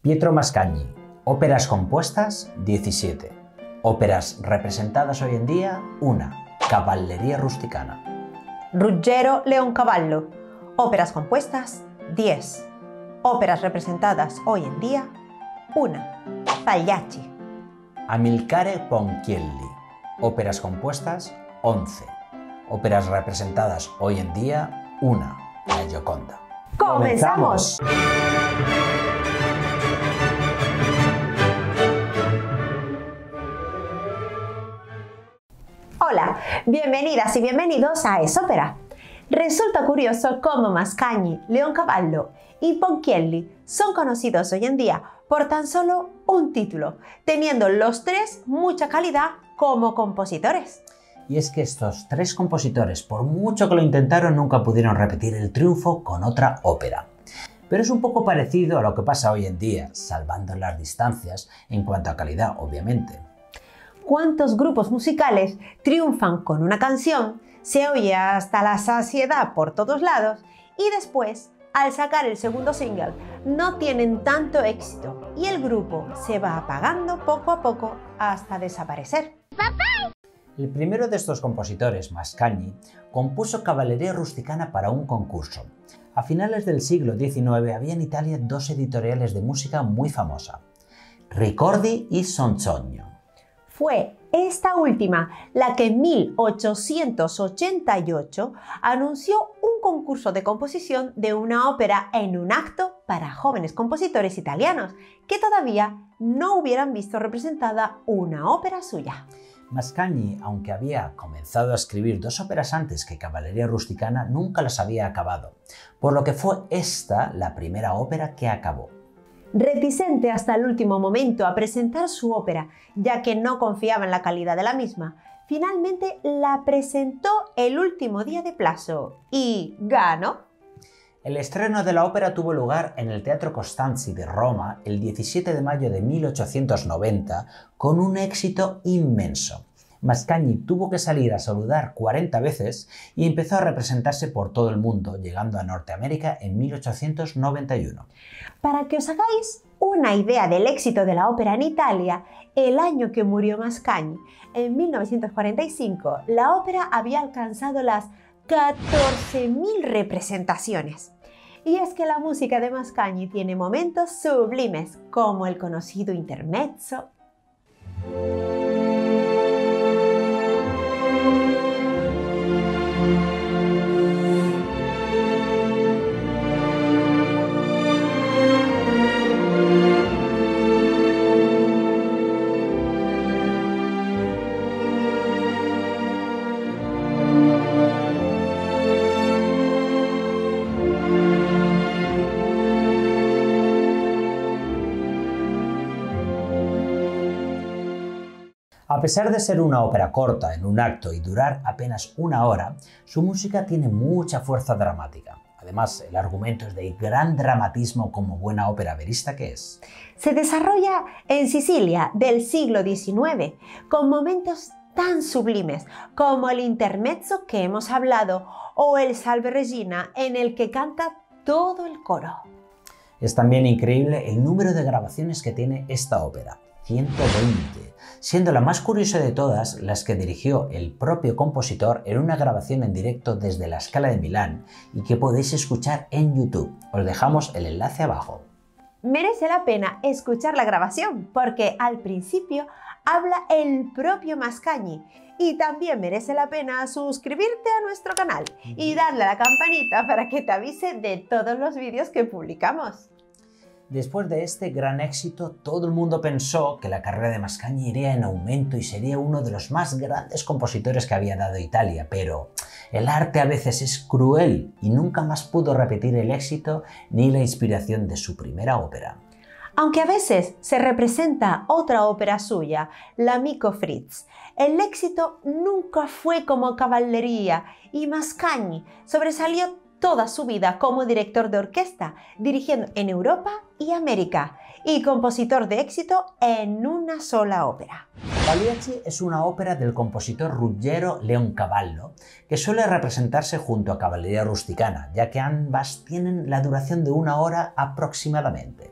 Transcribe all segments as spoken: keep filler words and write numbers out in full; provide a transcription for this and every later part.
Pietro Mascagni, óperas compuestas, diecisiete. Óperas representadas hoy en día, una. Cavalleria Rusticana. Ruggero Leoncavallo, óperas compuestas, diez. Óperas representadas hoy en día, una. Pagliacci. Amilcare Ponchielli, óperas compuestas, once. Óperas representadas hoy en día, una. La Gioconda. ¡Comenzamos! Hola, bienvenidas y bienvenidos a Es Ópera. Resulta curioso cómo Mascagni, Leoncavallo y Ponchielli son conocidos hoy en día por tan solo un título, teniendo los tres mucha calidad como compositores. Y es que estos tres compositores, por mucho que lo intentaron, nunca pudieron repetir el triunfo con otra ópera. Pero es un poco parecido a lo que pasa hoy en día, salvando las distancias en cuanto a calidad, obviamente. ¿Cuántos grupos musicales triunfan con una canción, se oye hasta la saciedad por todos lados y después, al sacar el segundo single, no tienen tanto éxito y el grupo se va apagando poco a poco hasta desaparecer? El primero de estos compositores, Mascagni, compuso Cavalleria Rusticana para un concurso. A finales del siglo diecinueve había en Italia dos editoriales de música muy famosas, Ricordi y Sonzogno. Fue esta última la que en mil ochocientos ochenta y ocho anunció un concurso de composición de una ópera en un acto para jóvenes compositores italianos que todavía no hubieran visto representada una ópera suya. Mascagni, aunque había comenzado a escribir dos óperas antes que Cavalleria Rusticana, nunca las había acabado, por lo que fue esta la primera ópera que acabó. Reticente hasta el último momento a presentar su ópera, ya que no confiaba en la calidad de la misma, finalmente la presentó el último día de plazo y ganó. El estreno de la ópera tuvo lugar en el Teatro Costanzi de Roma el diecisiete de mayo de mil ochocientos noventa con un éxito inmenso. Mascagni tuvo que salir a saludar cuarenta veces y empezó a representarse por todo el mundo, llegando a Norteamérica en mil ochocientos noventa y uno. Para que os hagáis una idea del éxito de la ópera en Italia, el año que murió Mascagni, en mil novecientos cuarenta y cinco, la ópera había alcanzado las catorce mil representaciones. Y es que la música de Mascagni tiene momentos sublimes, como el conocido intermezzo. A pesar de ser una ópera corta en un acto y durar apenas una hora, su música tiene mucha fuerza dramática. Además, el argumento es de gran dramatismo como buena ópera verista que es. Se desarrolla en Sicilia del siglo diecinueve, con momentos tan sublimes como el intermezzo que hemos hablado o el Salve Regina en el que canta todo el coro. Es también increíble el número de grabaciones que tiene esta ópera, ciento veinte, siendo la más curiosa de todas las que dirigió el propio compositor en una grabación en directo desde la Scala de Milán y que podéis escuchar en YouTube. Os dejamos el enlace abajo. Merece la pena escuchar la grabación porque al principio habla el propio Mascagni y también merece la pena suscribirte a nuestro canal y darle a la campanita para que te avise de todos los vídeos que publicamos. Después de este gran éxito, todo el mundo pensó que la carrera de Mascagni iría en aumento y sería uno de los más grandes compositores que había dado Italia, pero el arte a veces es cruel y nunca más pudo repetir el éxito ni la inspiración de su primera ópera. Aunque a veces se representa otra ópera suya, L'Amico Fritz, el éxito nunca fue como Cavalleria y Mascagni sobresalió toda su vida como director de orquesta, dirigiendo en Europa y América, y compositor de éxito en una sola ópera. Pagliacci es una ópera del compositor Ruggero Leoncavallo que suele representarse junto a Cavalleria Rusticana, ya que ambas tienen la duración de una hora aproximadamente.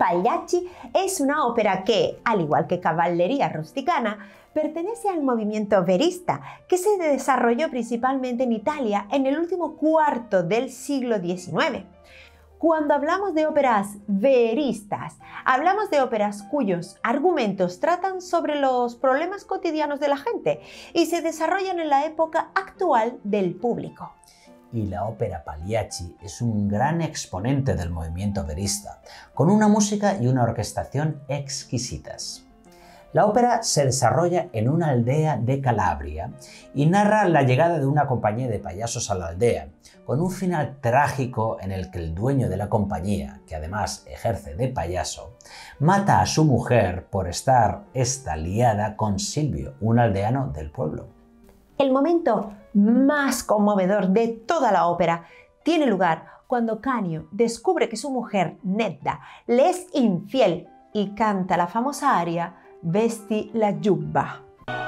Pagliacci es una ópera que, al igual que Cavalleria Rusticana, pertenece al movimiento verista, que se desarrolló principalmente en Italia en el último cuarto del siglo diecinueve. Cuando hablamos de óperas veristas, hablamos de óperas cuyos argumentos tratan sobre los problemas cotidianos de la gente y se desarrollan en la época actual del público. Y la ópera Pagliacci es un gran exponente del movimiento verista, con una música y una orquestación exquisitas. La ópera se desarrolla en una aldea de Calabria y narra la llegada de una compañía de payasos a la aldea, con un final trágico en el que el dueño de la compañía, que además ejerce de payaso, mata a su mujer por estar esta liada con Silvio, un aldeano del pueblo. El momento más conmovedor de toda la ópera tiene lugar cuando Canio descubre que su mujer, Nedda, le es infiel y canta la famosa aria Vesti la giubba.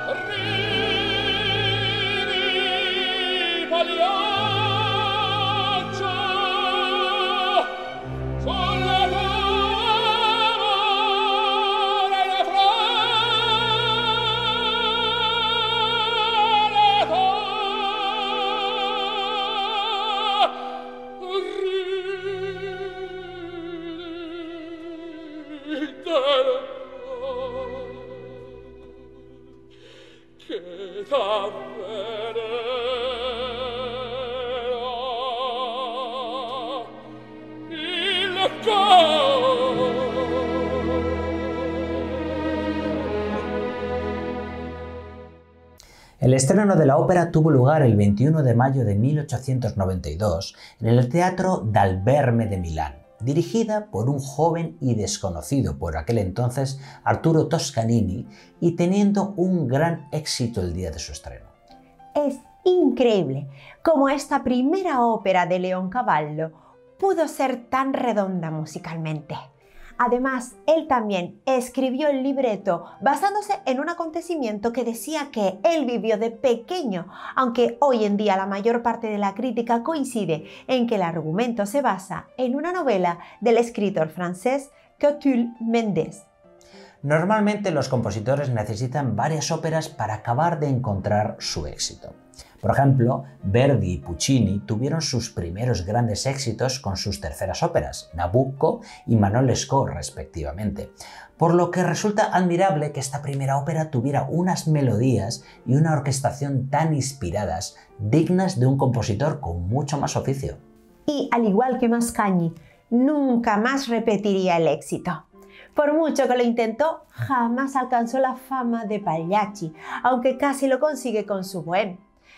El estreno de la ópera tuvo lugar el veintiuno de mayo de mil ochocientos noventa y dos en el Teatro Dal Verme de Milán, dirigida por un joven y desconocido por aquel entonces Arturo Toscanini y teniendo un gran éxito el día de su estreno. Es increíble cómo esta primera ópera de Leoncavallo pudo ser tan redonda musicalmente. Además, él también escribió el libreto basándose en un acontecimiento que decía que él vivió de pequeño, aunque hoy en día la mayor parte de la crítica coincide en que el argumento se basa en una novela del escritor francés Catulle Mendes. Normalmente los compositores necesitan varias óperas para acabar de encontrar su éxito. Por ejemplo, Verdi y Puccini tuvieron sus primeros grandes éxitos con sus terceras óperas, Nabucco y Manon Lescaut respectivamente, por lo que resulta admirable que esta primera ópera tuviera unas melodías y una orquestación tan inspiradas, dignas de un compositor con mucho más oficio. Y al igual que Mascagni, nunca más repetiría el éxito. Por mucho que lo intentó, jamás alcanzó la fama de Pagliacci, aunque casi lo consigue con su Bohème.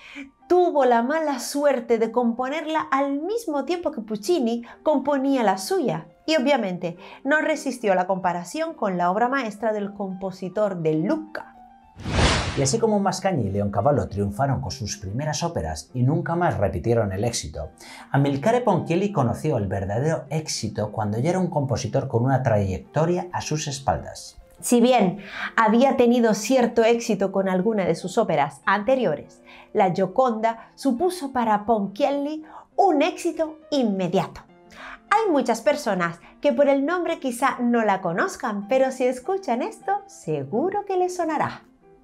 Tuvo la mala suerte de componerla al mismo tiempo que Puccini componía la suya y obviamente no resistió la comparación con la obra maestra del compositor de Lucca. Y así como Mascagni y Leoncavallo triunfaron con sus primeras óperas y nunca más repitieron el éxito, Amilcare Ponchielli conoció el verdadero éxito cuando ya era un compositor con una trayectoria a sus espaldas. Si bien había tenido cierto éxito con alguna de sus óperas anteriores, la Gioconda supuso para Ponchielli un éxito inmediato. Hay muchas personas que por el nombre quizá no la conozcan, pero si escuchan esto, seguro que les sonará.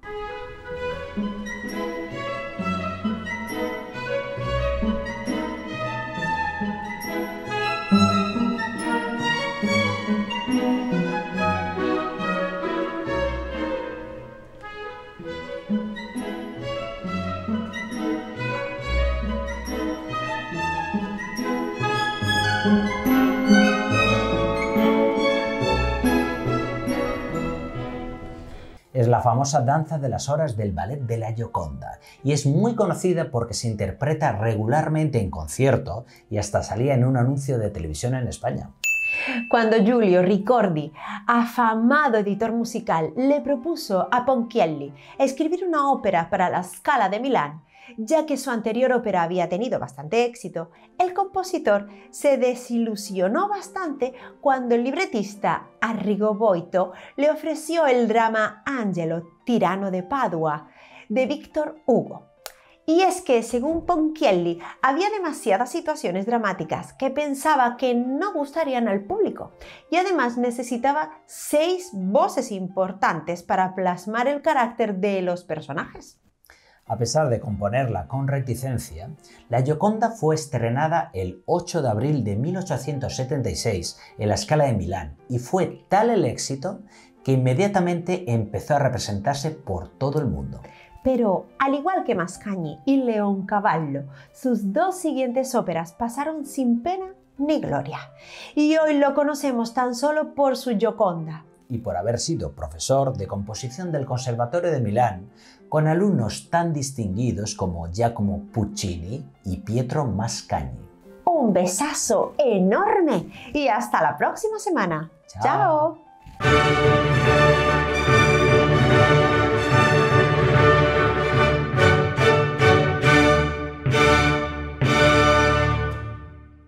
Es la famosa danza de las horas del ballet de la Gioconda y es muy conocida porque se interpreta regularmente en concierto y hasta salía en un anuncio de televisión en España. Cuando Giulio Ricordi, afamado editor musical, le propuso a Ponchielli escribir una ópera para la Scala de Milán, ya que su anterior ópera había tenido bastante éxito, el compositor se desilusionó bastante cuando el libretista Arrigo Boito le ofreció el drama Angelo, tirano de Padua, de Víctor Hugo. Y es que, según Ponchielli, había demasiadas situaciones dramáticas que pensaba que no gustarían al público y además necesitaba seis voces importantes para plasmar el carácter de los personajes. A pesar de componerla con reticencia, la Gioconda fue estrenada el ocho de abril de mil ochocientos setenta y seis en la Scala de Milán y fue tal el éxito que inmediatamente empezó a representarse por todo el mundo. Pero, al igual que Mascagni y Leoncavallo, sus dos siguientes óperas pasaron sin pena ni gloria. Y hoy lo conocemos tan solo por su Gioconda. Y por haber sido profesor de composición del Conservatorio de Milán, con alumnos tan distinguidos como Giacomo Puccini y Pietro Mascagni. Un besazo enorme y hasta la próxima semana. ¡Chao! ¡Chao!